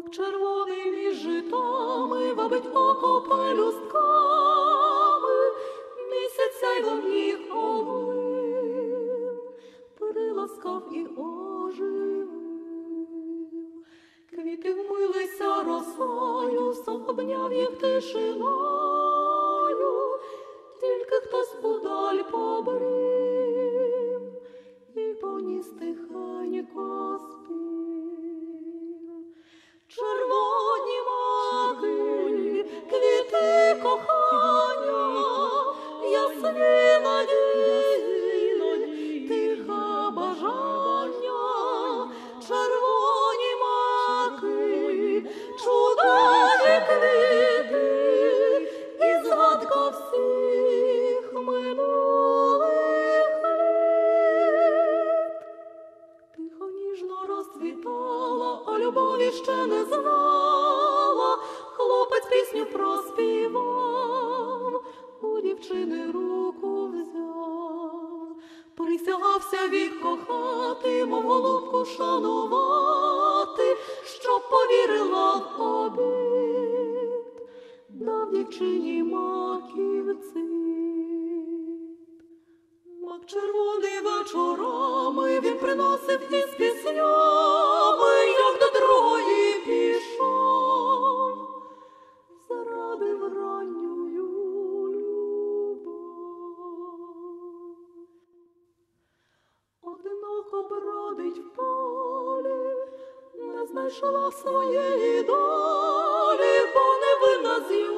Мак червоний між житами вабить око пелюстками, місяць сяйвом їх облив, приласкав і оживив. Квіти вмилися росою, сон обняв їх тишиною, тільки хтось удаль побрів і поніс тихенько спів. Червоні маки, квіти кохання, ясні надії, тихе бажання. Червоні маки, чудові квіти, і згадка всіх минулих літ. Тихо ніжно розцвітала, а любові ще не знала. Хлопець пісню проспівав, у дівчини руку взяв. Присягався вік кохати, мов голубку шанувати, щоб повірила в обід, дав дівчині маків цвіт. Мак червоний вечорами він приносив із піснями, як до другої пішов, зарадив ранньою любов. Одиноко бродить в полі, не знайшла своєї долі, бо невинна з